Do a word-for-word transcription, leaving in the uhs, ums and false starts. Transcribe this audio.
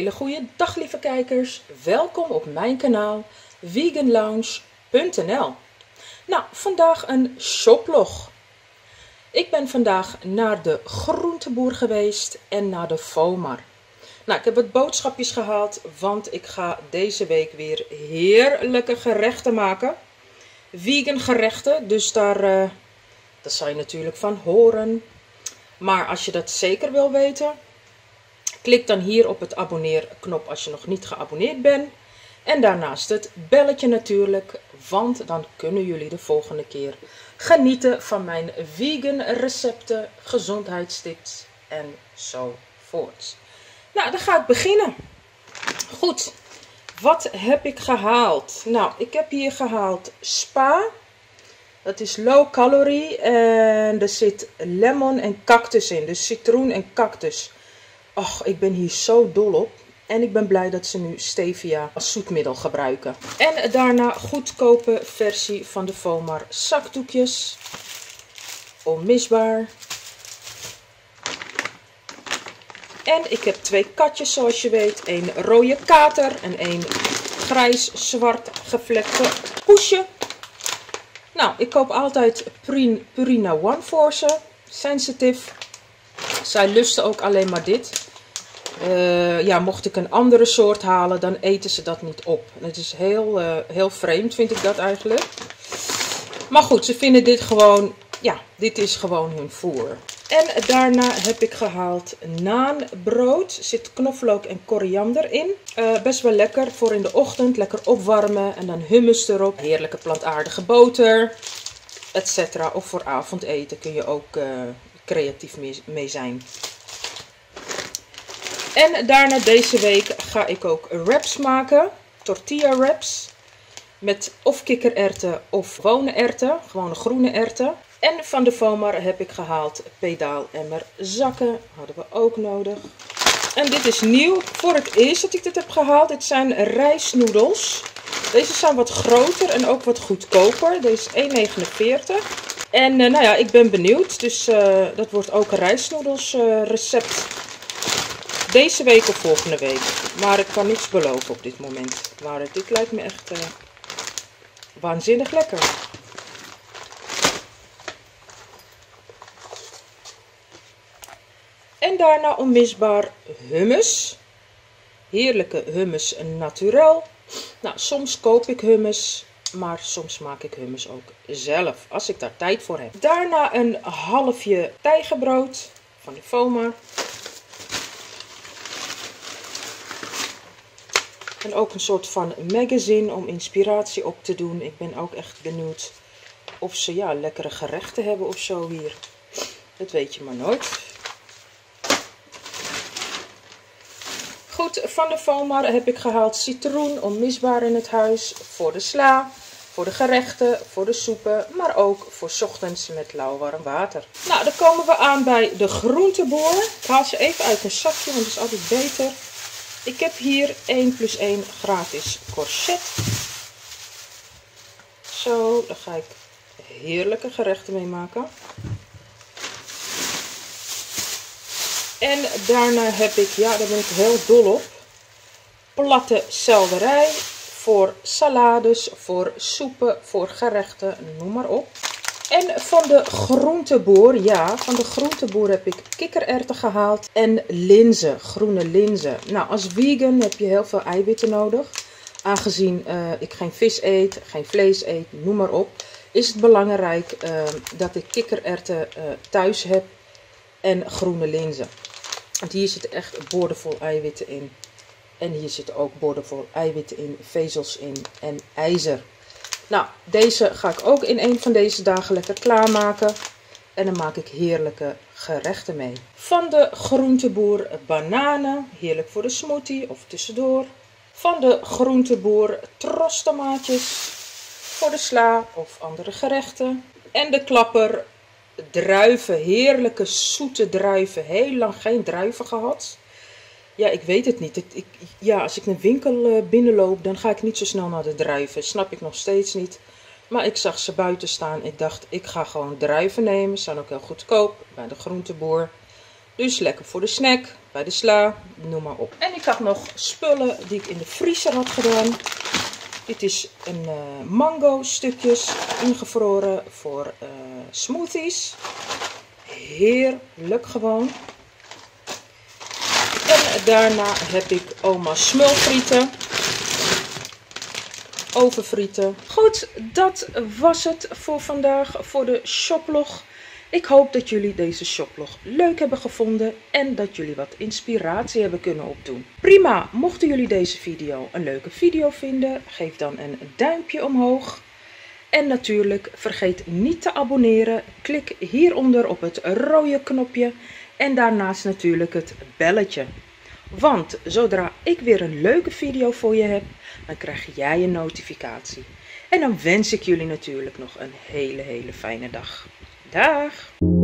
hele goede dag, lieve kijkers. Welkom op mijn kanaal vegan lounge punt n l. Nou, vandaag een shoplog. Ik ben vandaag naar de groenteboer geweest en naar de FOMAR. Nou, ik heb wat boodschapjes gehaald, want ik ga deze week weer heerlijke gerechten maken. Vegan gerechten, dus daar, uh, daar zal je natuurlijk van horen. Maar als je dat zeker wil weten, klik dan hier op het abonneerknop als je nog niet geabonneerd bent. En daarnaast het belletje natuurlijk, want dan kunnen jullie de volgende keer genieten van mijn vegan recepten, gezondheidstips enzovoort. Nou, dan ga ik beginnen. Goed, wat heb ik gehaald? Nou, ik heb hier gehaald spa. Dat is low calorie en er zit lemon en cactus in, dus citroen en cactus. Och, ik ben hier zo dol op. En ik ben blij dat ze nu stevia als zoetmiddel gebruiken. En daarna goedkope versie van de FOMAR zakdoekjes. Onmisbaar. En ik heb twee katjes zoals je weet. Een rode kater en een grijs-zwart gevlekte poesje. Nou, ik koop altijd Purina One voor ze. Sensitive. Zij lusten ook alleen maar dit. Uh, ja, mocht ik een andere soort halen, dan eten ze dat niet op. En het is heel, uh, heel vreemd, vind ik dat eigenlijk. Maar goed, ze vinden dit gewoon, ja, dit is gewoon hun voer. En daarna heb ik gehaald naanbrood. Er zit knoflook en koriander in. Uh, best wel lekker voor in de ochtend, lekker opwarmen en dan hummus erop. Heerlijke plantaardige boter, et cetera. Of voor avondeten kun je ook uh, creatief mee, mee zijn. En daarna deze week ga ik ook wraps maken. Tortilla wraps. Met of kikkererwten of gewone erwten. Gewone groene erwten. En van de FOMAR heb ik gehaald pedaalemmer zakken. Hadden we ook nodig. En dit is nieuw. Voor het eerst dat ik dit heb gehaald. Dit zijn rijstnoedels. Deze zijn wat groter en ook wat goedkoper. Deze is één negenenveertig. En uh, nou ja, ik ben benieuwd. Dus uh, dat wordt ook een rijstnoedels uh, recept. Deze week of volgende week. Maar ik kan niets beloven op dit moment. Maar dit lijkt me echt uh, waanzinnig lekker. En daarna onmisbaar hummus. Heerlijke hummus naturel. Nou, soms koop ik hummus. Maar soms maak ik hummus ook zelf. Als ik daar tijd voor heb. Daarna een halfje tijgerbrood van de FOMAR. En ook een soort van magazine om inspiratie op te doen. Ik ben ook echt benieuwd of ze ja, lekkere gerechten hebben of zo hier. Dat weet je maar nooit. Goed, van de FOMAR heb ik gehaald citroen, onmisbaar in het huis. Voor de sla, voor de gerechten, voor de soepen, maar ook voor 's ochtends met lauwwarm water. Nou, dan komen we aan bij de groenteboer. Ik haal ze even uit een zakje, want dat is altijd beter. Ik heb hier één plus één gratis courgette. Zo, daar ga ik heerlijke gerechten mee maken. En daarna heb ik, ja, daar ben ik heel dol op, platte selderij voor salades, voor soepen, voor gerechten, noem maar op. En van de groenteboer, ja, van de groenteboer heb ik kikkererwten gehaald en linzen, groene linzen. Nou, als vegan heb je heel veel eiwitten nodig. Aangezien uh, ik geen vis eet, geen vlees eet, noem maar op, is het belangrijk uh, dat ik kikkererwten uh, thuis heb en groene linzen. Want hier zitten echt boordevol eiwitten in. En hier zitten ook boordevol eiwitten in, vezels in en ijzer. Nou, deze ga ik ook in een van deze dagen lekker klaarmaken. En dan maak ik heerlijke gerechten mee. Van de groenteboer bananen, heerlijk voor de smoothie of tussendoor. Van de groenteboer trostomaatjes, voor de sla of andere gerechten. En de klapper druiven, heerlijke zoete druiven. Heel lang geen druiven gehad. Ja, ik weet het niet. Ik, ik, ja, als ik een winkel binnenloop, dan ga ik niet zo snel naar de druiven. Snap ik nog steeds niet. Maar ik zag ze buiten staan. Ik dacht, ik ga gewoon druiven nemen. Ze zijn ook heel goedkoop bij de groenteboer. Dus lekker voor de snack, bij de sla, noem maar op. En ik had nog spullen die ik in de vriezer had gedaan. Dit is een uh, mango stukjes ingevroren voor uh, smoothies. Heerlijk gewoon. En daarna heb ik oma smulfrieten. Ovenfrieten. Goed, dat was het voor vandaag voor de shoplog. Ik hoop dat jullie deze shoplog leuk hebben gevonden en dat jullie wat inspiratie hebben kunnen opdoen. Prima, mochten jullie deze video een leuke video vinden, geef dan een duimpje omhoog. En natuurlijk vergeet niet te abonneren. Klik hieronder op het rode knopje en daarnaast natuurlijk het belletje. Want zodra ik weer een leuke video voor je heb, dan krijg jij een notificatie. En dan wens ik jullie natuurlijk nog een hele hele fijne dag. Dag!